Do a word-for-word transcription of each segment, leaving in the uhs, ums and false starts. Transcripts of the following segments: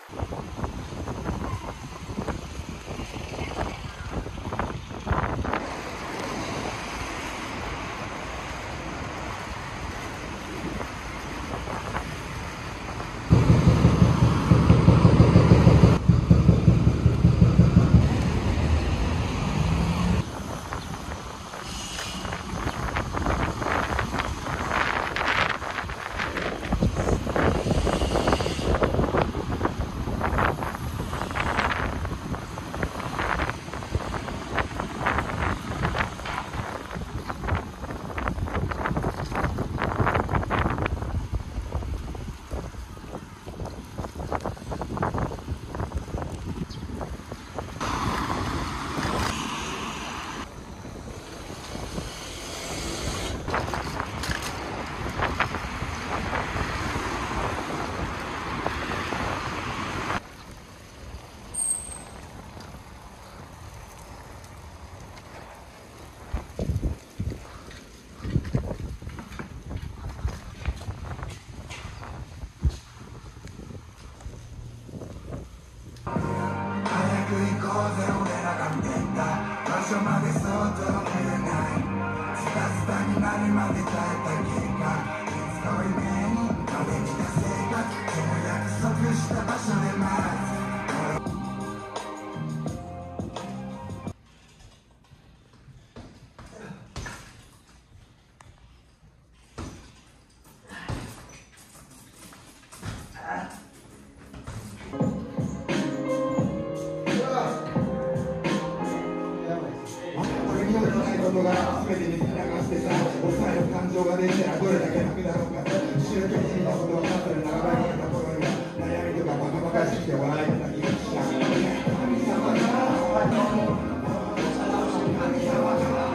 事が全てに流してさ、抑える感情が出てどれだけ楽だろうか。宗教的なことをなさる長場にいた頃には悩みとかバカバカしくて笑えてた気がした。神様が神様が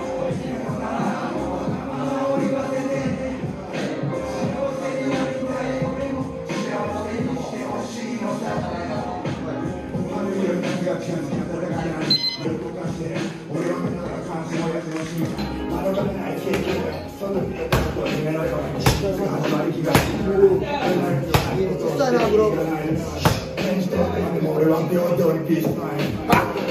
俺は平等にピースタイム。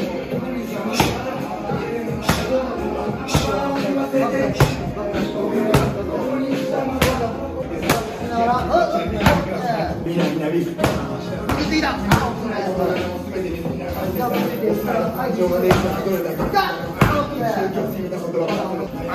みんなみんなビール。感情が出るからどれだけ宗教的なことを話すのか。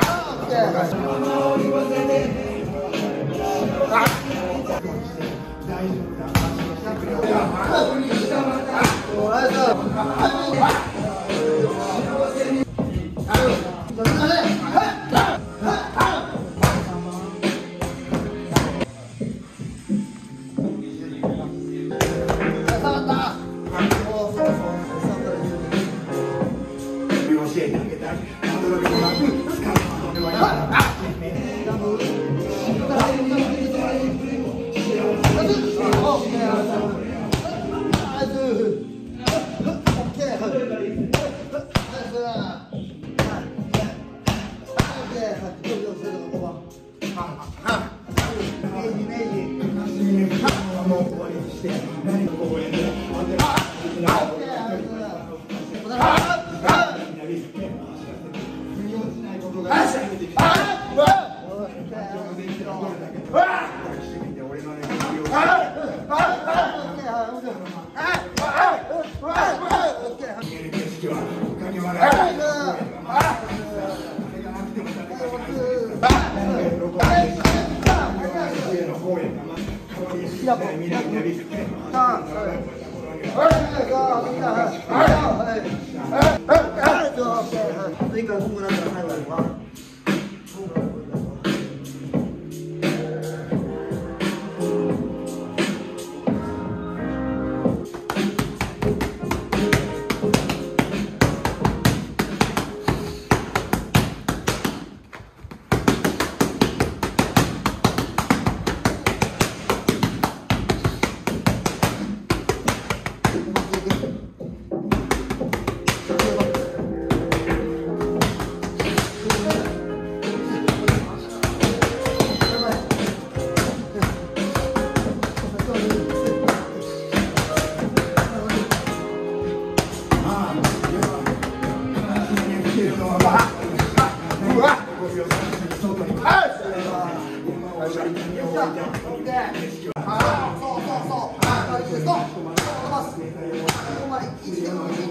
からいいですと飛ばすここまでいちでもいち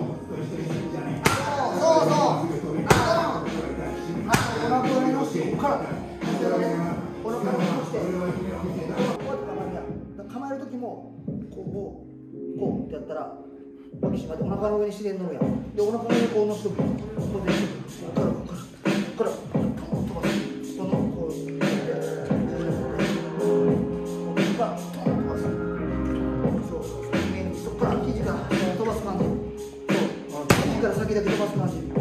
そうそうそうお腹に乗せてここからお腹に乗せてこうやって構える時もこうこうってやったら脇締まってお腹の上に自然に乗るやんでお腹の上にこう乗せてここでここからここからここから飛ばすこのこうここから飛ばすそうそうそう上にそこから肘から飛ばす感じそう肘から先だけ飛ばす感じ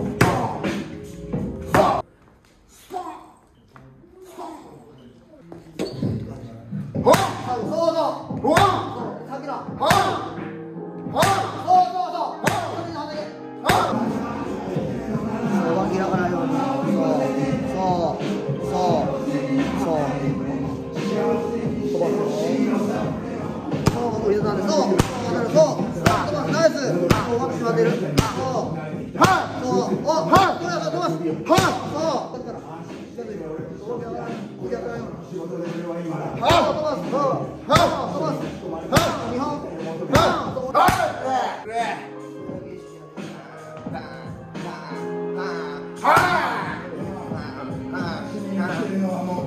はい。